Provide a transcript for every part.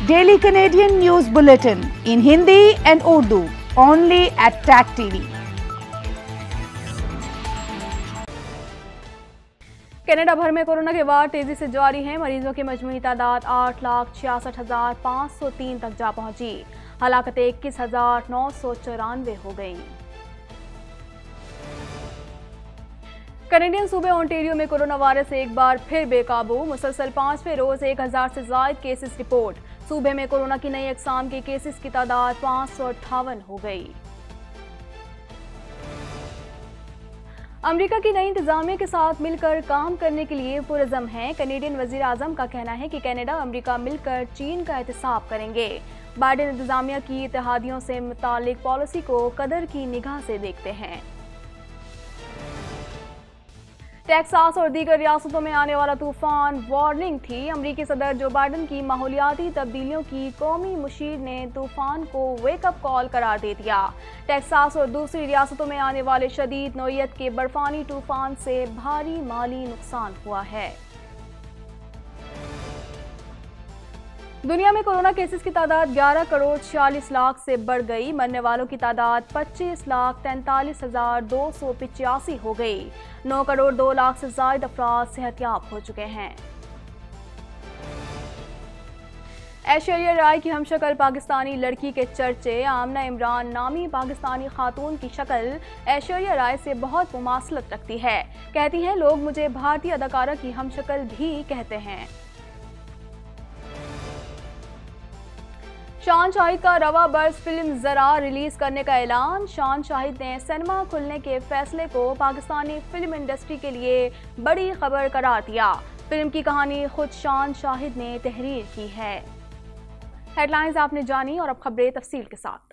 Daily Canadian News Bulletin in Hindi and Urdu only at TAC TV. Canada भर में corona के वार तेजी से जारी है। मरीजों की मजमूई तादाद 8,66,503 तक जा पहुंची। हलाकतें 21,994 हो गई। कैनेडियन सूबे ओंटारियो में कोरोना वायरस एक बार फिर बेकाबू। मुसलसल 5वें रोज 1,000 से ज्यादा केसेस रिपोर्ट। सूबे में कोरोना की नई अक़साम के केसेस की तादाद 558 हो गई। अमेरिका की नई इंतजामिया के साथ मिलकर काम करने के लिए पुरज़म है। कैनेडियन वज़ीर आज़म का कहना है कि कनाडा अमेरिका मिलकर चीन का एहतसाब करेंगे। बाइडेन इंतजामिया की इत्तेहादियों से मुतालिक पॉलिसी को कदर की निगाह से देखते हैं। टेक्सास और दीगर रियासतों में आने वाला तूफान वार्निंग थी। अमरीकी सदर जो बाइडेन की माहौलियाती तब्दीलियों की कौमी मुशीर ने तूफान को वेकअप कॉल करार दे दिया। टेक्सास और दूसरी रियासतों में आने वाले शदीद नौइयत के बर्फानी तूफान से भारी माली नुकसान हुआ है। दुनिया में कोरोना केसेस की तादाद 11 करोड़ 46 लाख से बढ़ गई। मरने वालों की तादाद 25,43,285 हो गई। 9 करोड़ 2 लाख से ज्यादा अफराद सेहतयाब हो चुके हैं। ऐश्वर्या राय की हमशक्ल पाकिस्तानी लड़की के चर्चे। आमना इमरान नामी पाकिस्तानी खातून की शक्ल ऐश्वर्या राय से बहुत मुमासलत रखती है। कहती हैं, लोग मुझे भारतीय अदाकारा की हमशक्ल भी कहते हैं। शान शाहिद का रवा बर्स फिल्म जरा रिलीज करने का ऐलान। शान शाहिद ने सिनेमा खुलने के फैसले को पाकिस्तानी फिल्म इंडस्ट्री के लिए बड़ी खबर करार दिया। फिल्म की कहानी खुद शान शाहिद ने तहरीर की है। हेडलाइंस आपने जानी और अब खबरें तफसील के साथ।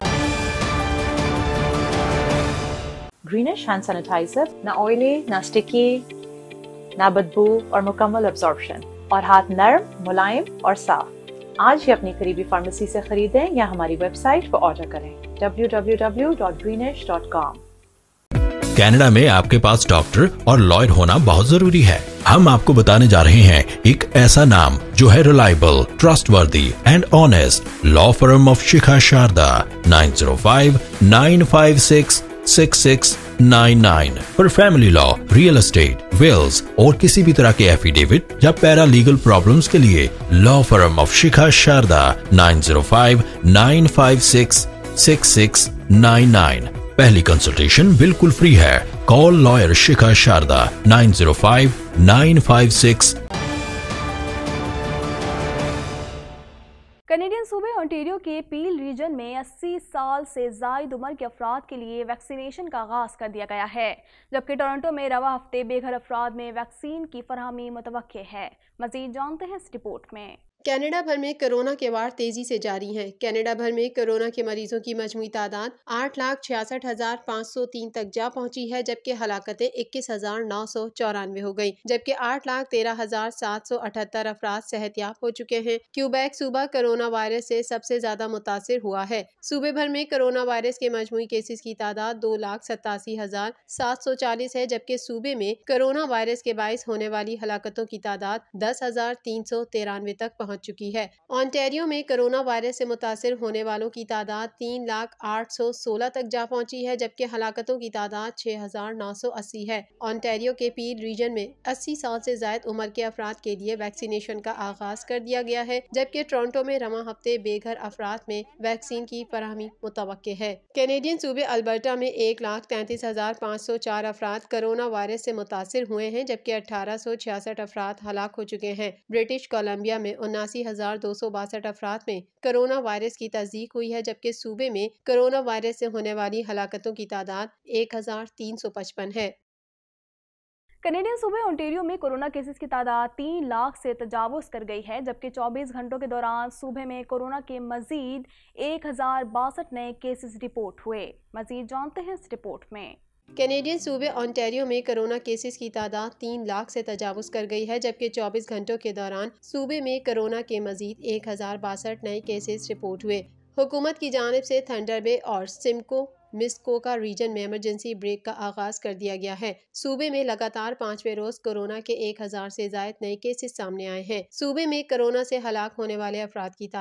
ग्रीनिश हैंड सैनिटाइजर, ना ऑयली, ना स्टिकी, ना बदबू और मुकम्मल अब्जॉर्प्शन, और हाथ नर्म, मुलायम और साफ। आज ही अपनी करीबी फार्मेसी से खरीदें या हमारी वेबसाइट पर ऑर्डर करें www.greenish.com। कनाडा में आपके पास डॉक्टर और लॉयर होना बहुत जरूरी है। हम आपको बताने जा रहे हैं एक ऐसा नाम जो है reliable, trustworthy and honest. Law firm of Shikha Sharda 905-956-6699 for family law, real estate, wills और किसी भी तरह के एफिडेविट या पैरा लीगल प्रॉब्लम्स के लिए law firm of Shikha Sharda 905-956-6699। पहली कंसल्टेशन बिल्कुल फ्री है। Call lawyer Shikha Sharda 905-956। Canadian सूबे ओंटारियो के पील रीजन में 80 साल से जायद उम्र के अफराद के लिए वैक्सीनेशन का आगाज कर दिया गया है, जबकि टोरंटो में रवा हफ्ते बेघर अफराद में वैक्सीन की फरहमी मुतवक्के है। मजीद जानते हैं इस रिपोर्ट में। कनाडा भर में कोरोना के वार तेजी से जारी हैं। कनाडा भर में कोरोना के मरीजों की मजमूई तादाद 8,66,503 तक जा पहुंची है, जबकि हलाकतें 21,994 हो गई, जबकि 8,13,778 अफराद सेहतयाब हो चुके हैं। क्यूबेक सूबा कोरोना वायरस से सबसे ज्यादा मुतासिर हुआ है। सूबे भर में कोरोना वायरस के मजमूई केसेस की तादाद 2,87,740 है, जबकि सूबे में कोरोना वायरस के बाइस होने वाली हलाकतों की तादाद 10,393 तक पहुंच चुकी है। ओंटारियो में कोरोना वायरस से मुतासिर होने वालों की तादाद 3,08,16 तक जा पहुंची है, जबकि हलाकतों की तादाद 6,980 है। ओंटारियो के पील रीजन में 80 साल से ज्यादा उम्र के अफराद के लिए वैक्सीनेशन का आगाज कर दिया गया है, जबकि टोरंटो में रवा हफ्ते बेघर अफराद में वैक्सीन की फराहमी मुतवक्के है। कैनेडियन सूबे अल्बर्टा में 1,33,504 अफराद कोरोना वायरस से मुतासिर हुए हैं, जबकि 1,866 अफराद हलाक हो चुके हैं। ब्रिटिश कोलंबिया में 79,262 अफराद में कोरोना वायरस की तस्दीक हुई है, जबकि सूबे में कोरोना वायरस से होने वाली हलाकतों की तादाद 1,355 है। कैनेडियन सूबे ओंटारियो में कोरोना केसेस की तादाद 3 लाख से तजावुज कर गई है, जबकि 24 घंटों के दौरान सूबे में कोरोना के मजीद 1,062 नए केसेस रिपोर्ट हुए। मजीद जानते हैं इस रिपोर्ट में। कैनेडियन सूबे ओंटारियो में कोरोना केसेस की तादाद 3 लाख से तजावुज कर गई है, जबकि 24 घंटों के दौरान सूबे में कोरोना के मजीद 1,062 नए केसेस रिपोर्ट हुए। हुकूमत की जानिब से थंडर बे और सिमको मिस्कोका रीजन में इमरजेंसी ब्रेक का आगाज कर दिया गया है। सूबे में लगातार 5वें रोज कोरोना के 1000 से ज्यादा नए केसेस सामने आए हैं। सूबे में कोरोना से हलाक होने वाले अफराद की तादाद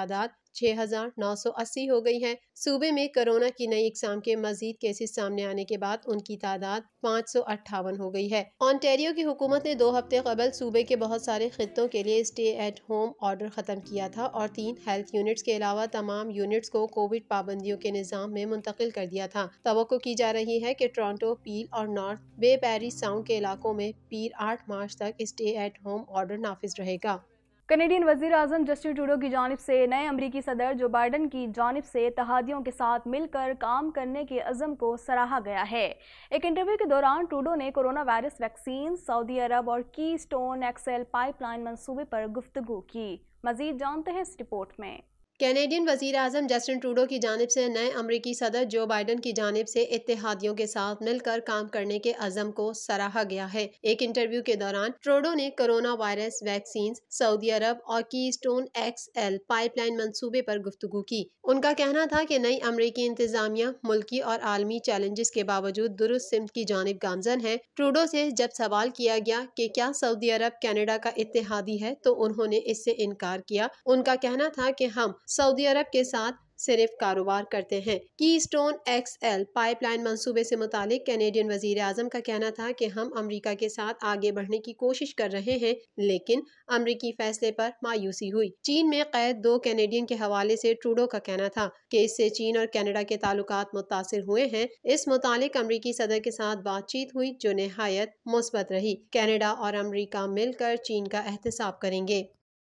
6,980 हो गई है। सूबे में कोरोना की नई इकसाम के मजीद केसेस सामने आने के बाद उनकी तादाद 558 हो गई है। ऑन्टेरियो की हुकूमत ने 2 हफ्ते कबल सूबे के बहुत सारे खित्तों के लिए स्टे एट होम ऑर्डर खत्म किया था और 3 हेल्थ यूनिट्स के अलावा तमाम यूनिट्स को कोविड पाबंदियों के निज़ाम में मुंतकिल कर दिया था। तवक्को की जा रही है कि टोरंटो, पील और नॉर्थ बे पैरी साउंड के इलाकों में पीर 8 मार्च तक स्टे एट होम ऑर्डर नाफिज रहेगा। कनेडियन वज़ीर आज़म जस्टिन ट्रूडो की जानिब से नए अमरीकी सदर जो बाइडन की जानिब से इत्तेहादियों के साथ मिलकर काम करने के अज़म को सराहा गया है। एक इंटरव्यू के दौरान ट्रूडो ने कोरोना वायरस वैक्सीन, सऊदी अरब और कीस्टोन एक्सएल पाइपलाइन मंसूबे पर गुफ्तगू की। मज़ीद जानते हैं इस रिपोर्ट में। कैनेडियन वज़ीर आज़म जस्टिन ट्रूडो की जानिब से नए अमरीकी सदर जो बाइडन की जानिब से इत्तेहादियों के साथ मिलकर काम करने के अज़म को सराहा गया है। एक इंटरव्यू के दौरान ट्रूडो ने कोरोना वायरस वैक्सीन, सऊदी अरब और कीस्टोन एक्सएल पाइपलाइन मंसूबे पर गुफ्तगू की। उनका कहना था कि नई अमरीकी इंतजामिया मुल्की और आलमी चैलेंजेस के बावजूद दुरुस्त सिमत की जानिब गामजन है। ट्रूडो से जब सवाल किया गया कि क्या सऊदी अरब कनाडा का इत्तेहादी है तो उन्होंने इससे इनकार किया। उनका कहना था कि हम सऊदी अरब के साथ सिर्फ कारोबार करते हैं। कीस्टोन एक्सएल पाइपलाइन मंसूबे से मुतालिक कैनेडियन वजीर आजम का कहना था कि हम अमेरिका के साथ आगे बढ़ने की कोशिश कर रहे हैं, लेकिन अमेरिकी फैसले पर मायूसी हुई। चीन में कैद 2 कैनेडियन के हवाले से ट्रूडो का कहना था कि इससे चीन और कनाडा के ताल्लुकात मुतासिर हुए हैं। इस मुतालिक अमेरिकी सदर के साथ बातचीत हुई जो निहायत मुस्बत रही। कनाडा और अमेरिका मिलकर चीन का एहतसाब करेंगे।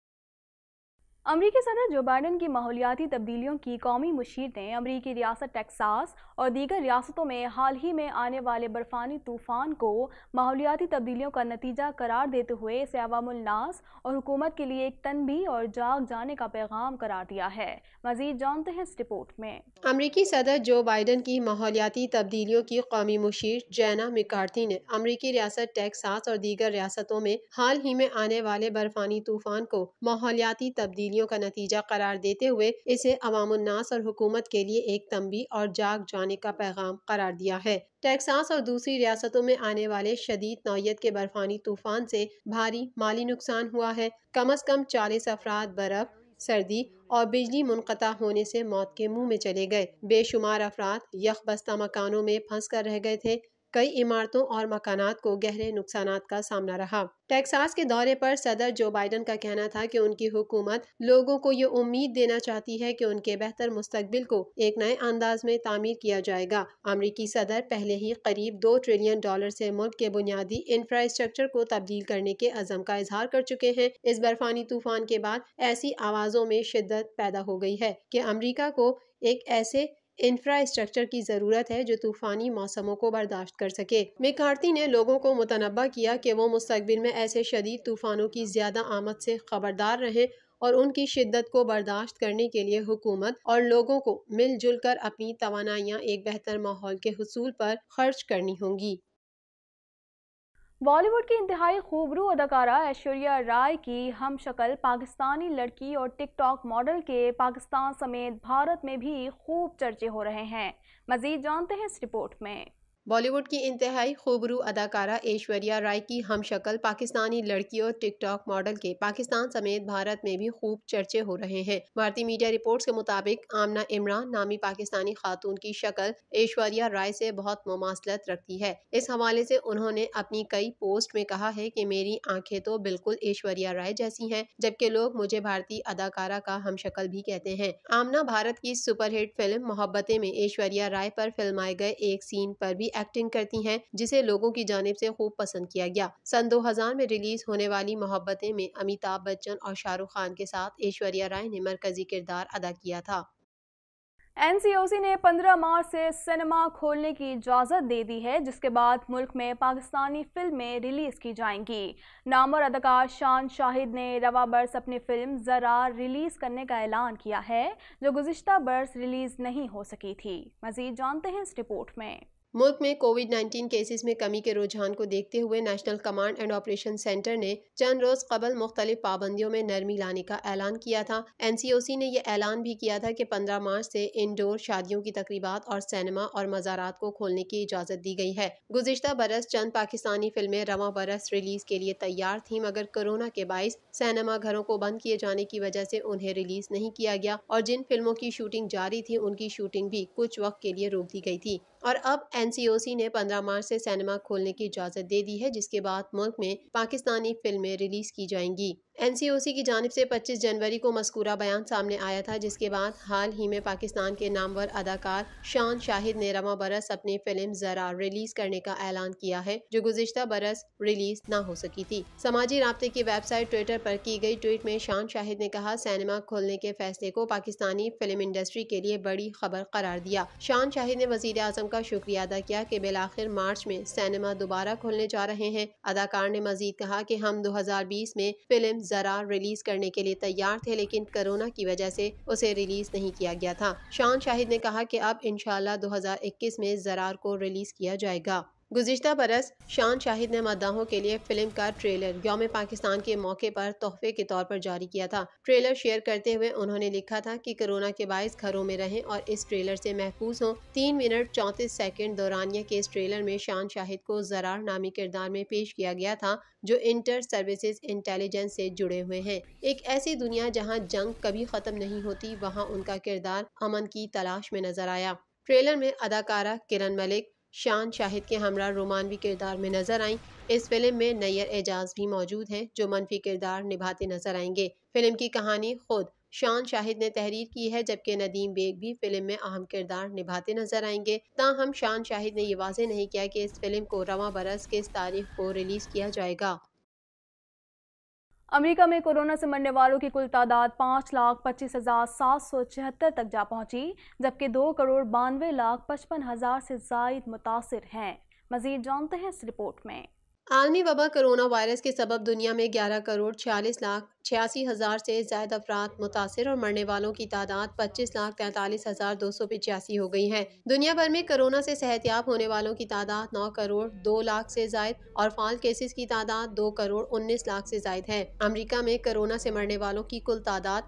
अमरीकी सदर जो बाइडन की माहौलियाती तब्दीलियों की कौमी मुशीर ने अमरीकी रियासत टेक्सास और दीगर रियासतों में हाल ही में आने वाले बर्फानी तूफान को माहौलियाती तब्दीलियों का नतीजा करार देते हुए इसे अवामुल नास और हुकूमत के लिए एक तनबीह और जाग जाने का पैगाम करार दिया है। मजीद जानते हैं इस रिपोर्ट में। अमरीकी सदर जो बाइडन की माहौलियाती तब्दीलियों की कौमी मुशीर जैना मैकार्थी ने अमरीकी रियासत टेक्सास और दीगर रियासतों में हाल ही में आने वाले बर्फानी तूफान को माहौलियाती तब्दीलियों का नतीजा करार देते हुए इसे अवामुन नास और हुकूमत के लिए एक तंबीह और जाग जाने का पैगाम करार दिया है। टेक्सास और दूसरी रियासतों में आने वाले शदीद नौयत के बर्फानी तूफान से भारी माली नुकसान हुआ है। कम से कम 40 अफराद बर्फ, सर्दी और बिजली मुनक़ता होने से मौत के मुंह में चले गए। बेशुमार अफराद यखबस्ता मकानों में फंस कर रह गए थे। कई इमारतों और मकानात को गहरे नुकसानात का सामना रहा। टेक्सास के दौरे पर सदर जो बाइडन का कहना था कि उनकी हुकूमत लोगों को ये उम्मीद देना चाहती है कि उनके बेहतर मुस्तकबिल को एक नए अंदाज में तामीर किया जाएगा। अमरीकी सदर पहले ही करीब $2 ट्रिलियन से मुल्क के बुनियादी इंफ्रास्ट्रक्चर को तब्दील करने के अज़म का इजहार कर चुके हैं। इस बर्फानी तूफान के बाद ऐसी आवाज़ों में शिद्दत पैदा हो गई है कि अमरीका को एक ऐसे इंफ्रास्ट्रक्चर की जरूरत है जो तूफानी मौसमों को बर्दाश्त कर सके। मैकार्थी ने लोगों को मुतनब्बा किया कि वो मुस्तकबिल में ऐसे शदीद तूफानों की ज्यादा आमद से खबरदार रहें और उनकी शिद्दत को बर्दाश्त करने के लिए हुकूमत और लोगों को मिलजुल कर अपनी तवानाइयाँ एक बेहतर माहौल के हुसूल पर खर्च करनी होंगी। बॉलीवुड की इंतहाई खूबरू अदाकारा ऐश्वर्या राय की हमशक्ल पाकिस्तानी लड़की और टिकटॉक मॉडल के पाकिस्तान समेत भारत में भी खूब चर्चे हो रहे हैं। मजीद जानते हैं इस रिपोर्ट में। बॉलीवुड की इंतहाई खूबरू अदाकारा ऐश्वर्या राय की हमशक्ल पाकिस्तानी लड़की और टिकटॉक मॉडल के पाकिस्तान समेत भारत में भी खूब चर्चे हो रहे हैं। भारतीय मीडिया रिपोर्ट्स के मुताबिक आमना इमरान नामी पाकिस्तानी खातून की शक्ल ऐश्वर्या राय से बहुत मुमासलत रखती है। इस हवाले से उन्होंने अपनी कई पोस्ट में कहा है कि मेरी आंखें तो बिल्कुल ऐश्वर्या राय जैसी हैं, जबकि लोग मुझे भारतीय अदाकारा का हमशक्ल भी कहते हैं। आमना भारत की सुपरहिट फिल्म मोहब्बतें में ऐश्वर्या राय पर फिल्माए गए एक सीन पर भी एक्टिंग करती हैं, जिसे लोगों की जानिब से खूब पसंद किया गया। सन 2000 में रिलीज होने वाली मोहब्बतें में अमिताभ बच्चन और शाहरुख खान के साथ ऐश्वर्या राय ने मरकजी किरदार अदा किया था। NCOC ने 15 मार्च से सिनेमा खोलने की इजाज़त दे दी है, जिसके बाद मुल्क में पाकिस्तानी फिल्में रिलीज की जाएंगी। नामवर अदाकार शान शाहिद ने रवा बरस अपनी फिल्म ज़रा रिलीज करने का ऐलान किया है, जो गुज़िश्ता बरस रिलीज नहीं हो सकी थी। मज़ीद जानते हैं इस रिपोर्ट में। मुल्क में कोविड-19 केसेस में कमी के रुझान को देखते हुए national command and operation centre ने चंद रोज कबल मुख्तलिफ पाबंदियों में नरमी लाने का ऐलान किया था। NCOC ने यह ऐलान भी किया था कि 15 मार्च से इंडोर शादियों की तकरीबात और सिनेमा और मज़ारात को खोलने की इजाज़त दी गई है। गुज़िश्ता बरस चंद पाकिस्तानी फिल्में रवा बरस रिलीज के लिए तैयार थी, मगर कोरोना के बाइस सिनेमा घरों को बंद किए जाने की वजह से उन्हें रिलीज नहीं किया गया और जिन फिल्मों की शूटिंग जारी थी उनकी शूटिंग भी कुछ वक्त के लिए रोक दी गई थी। और अब NCOC ने 15 मार्च से सिनेमा खोलने की इजाज़त दे दी है, जिसके बाद मुल्क में पाकिस्तानी फिल्में रिलीज की जाएंगी। NCOC की जानिब से 25 जनवरी को मज़कूरा बयान सामने आया था, जिसके बाद हाल ही में पाकिस्तान के नामवर अदाकार शान शाहिद ने रवा बरस अपनी फिल्म ज़रा रिलीज करने का ऐलान किया है, जो गुज़िश्ता बरस रिलीज ना हो सकी थी। समाजी राब्ते की वेबसाइट ट्विटर पर की गई ट्वीट में शान शाहिद ने कहा, सिनेमा खोलने के फैसले को पाकिस्तानी फिल्म इंडस्ट्री के लिए बड़ी खबर करार दिया। शान शाहिद ने वज़ीर आज़म का शुक्रिया अदा किया कि बिलाखिर मार्च में सिनेमा दोबारा खोलने जा रहे हैं। अदाकार ने मजीद कहा कि हम 2020 में फिल्म ज़रा रिलीज करने के लिए तैयार थे, लेकिन कोरोना की वजह से उसे रिलीज नहीं किया गया था। शान शाहिद ने कहा कि अब इंशाल्लाह 2021 में ज़रा को रिलीज किया जाएगा। गुज़िश्ता बरस शान शाहिद ने मद्दाहों के लिए फिल्म का ट्रेलर यौम पाकिस्तान के मौके पर तोहफे के तौर पर जारी किया था। ट्रेलर शेयर करते हुए उन्होंने लिखा था कि कोरोना के बाइस घरों में रहें और इस ट्रेलर से महफूज हों। 3 मिनट 34 सेकंड दौरानिया के इस ट्रेलर में शान शाहिद को ज़रा नामी किरदार में पेश किया गया था, जो इंटर सर्विसेज इंटेलिजेंस से जुड़े हुए हैं। एक ऐसी दुनिया जहाँ जंग कभी ख़त्म नहीं होती, वहाँ उनका किरदार अमन की तलाश में नजर आया। ट्रेलर में अदाकारा किरण मलिक शान शाहिद के हमरा रोमानवी किरदार में नजर आईं। इस फिल्म में नैयर एजाज भी मौजूद हैं, जो मनफी किरदार निभाते नजर आएंगे। फिल्म की कहानी खुद शान शाहिद ने तहरीर की है, जबकि नदीम बेग भी फिल्म में अहम किरदार निभाते नजर आएंगे। ताहम शान शाहिद ने ये वाज़ेह नहीं किया कि इस फिल्म को रवा बरस किस तारीख को रिलीज किया जाएगा। अमेरिका में कोरोना से मरने वालों की कुल तादाद 5,25,776 तक जा पहुंची, जबकि 2,92,55,000 से जायद मुतासिर हैं। मजीद जानते हैं इस रिपोर्ट में। आलमी वबा कोरोना वायरस के सबब दुनिया में 11,46,86,000 से ज्यादा अफराद मुतासिर और मरने वालों की तादाद 25,43,285 हो गई है। दुनिया भर में कोरोना से सेहतयाब होने वालों की तादाद 9,02,00,000 से जायद और फाल केसेस की तादाद 2,19,00,000 से जायद है। अमेरिका में कोरोना से मरने वालों की कुल तादाद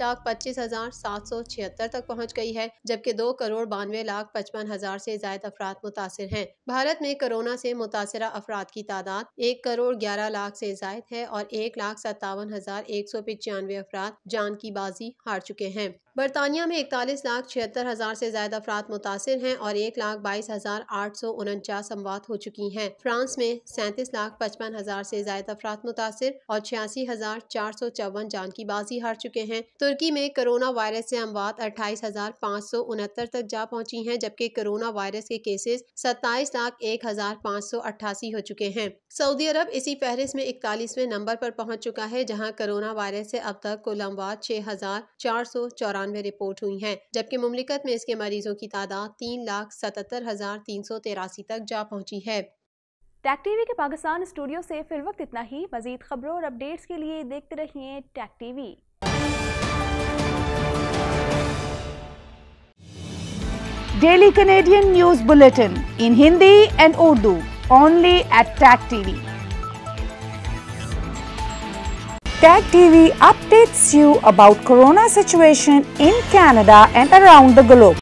5,25,776 तक पहुँच गई है, जबकि 2,92,55,000 से जायद अफराद मुतासिर हैं। भारत में कोरोना से मुतासिरा अफराद की तादाद 1,11,00,000 से जायद है और 1,57,195 अफराद जान की बाजी हार चुके हैं। बरतानिया में 41,76,000 से ज्यादा अफराद मुतासिर हैं और 1,22,849 अमवात हो चुकी हैं। फ्रांस में 37,55,000 से ज्यादा अफराद मुतासिर और 86,454 जान की बाजी हार चुके हैं। तुर्की में कोरोना वायरस से अमवात 28,569 तक जा पहुंची हैं, जबकि कोरोना वायरस के केसेस 27,01,588 हो चुके हैं। सऊदी अरब इसी फहरिस्त में 41वें नंबर पर पहुंच चुका है, जहां कोरोना वायरस से अब तक कुल अमवात 6,494 रिपोर्ट हुई हैं, जबकि मुमलिकत में इसके मरीजों की तादाद 3,77,383 तक जा पहुंची है। टैग टीवी के पाकिस्तान स्टूडियो से फिर वक्त इतना ही। मजीद खबरों और अपडेट्स के लिए देखते रहिए TAG TV. Daily Canadian News Bulletin in Hindi and Urdu only at Tag TV. Tag TV updates you about Corona situation in Canada and around the globe.